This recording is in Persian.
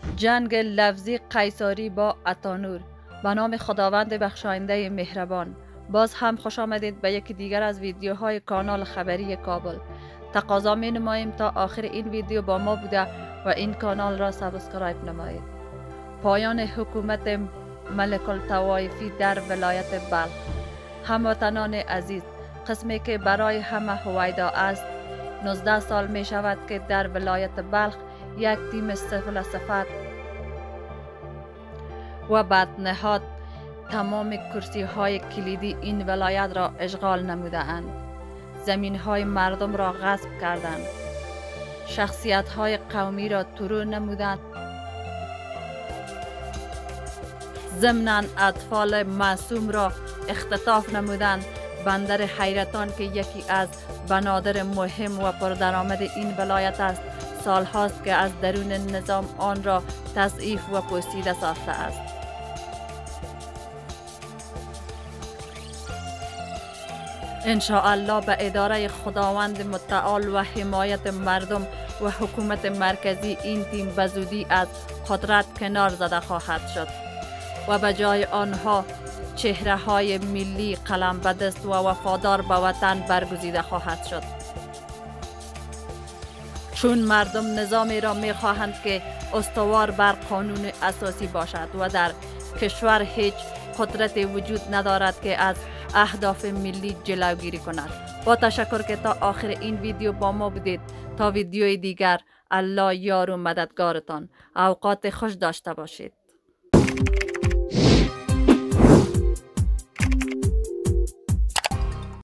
جنگ لفظی قیصری با اتانور. به نام خداوند بخشاینده مهربان. باز هم خوش آمدید به یکی دیگر از ویدیوهای کانال خبری کابل. تقاضا می نماییم تا آخر این ویدیو با ما بوده و این کانال را سابسکرایب نمایید. پایان حکومت ملک الطوایفی در ولایت بلخ. هموطنان عزیز، قسمی که برای همه هویدا است. 19 سال می شود که در ولایت بلخ یک تیم سفل صفت و بدنهاد تمام کرسی های کلیدی این ولایت را اشغال نموده اند. زمین های مردم را غصب کردند. شخصیت های قومی را ترور نمودند. ضمناً اطفال معصوم را اختطاف نمودند. بندر حیرتان که یکی از بنادر مهم و پردرآمد این ولایت است، سال هاست که از درون نظام آن را تضعیف و پوسیده ساخته است. انشاءالله به اداره خداوند متعال و حمایت مردم و حکومت مرکزی این تیم به زودی از قدرت کنار زده خواهد شد و به جای آنها چهره های ملی قلم به دست و وفادار به وطن برگزیده خواهد شد. چون مردم نظامی را می خواهند که استوار بر قانون اساسی باشد و در کشور هیچ قدرت وجود ندارد که از اهداف ملی جلوگیری کند. با تشکر که تا آخر این ویدیو با ما بودید. تا ویدیوی دیگر، الله یار و مددگارتان. اوقات خوش داشته باشید.